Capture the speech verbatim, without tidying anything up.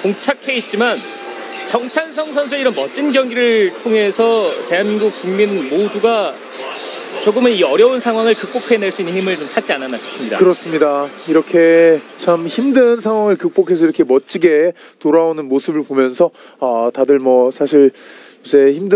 봉착해 있지만 정찬성 선수의 이런 멋진 경기를 통해서 대한민국 국민 모두가 조금은 이 어려운 상황을 극복해낼 수 있는 힘을 좀 찾지 않았나 싶습니다. 그렇습니다. 이렇게 참 힘든 상황을 극복해서 이렇게 멋지게 돌아오는 모습을 보면서 어, 다들 뭐 사실 요새 힘든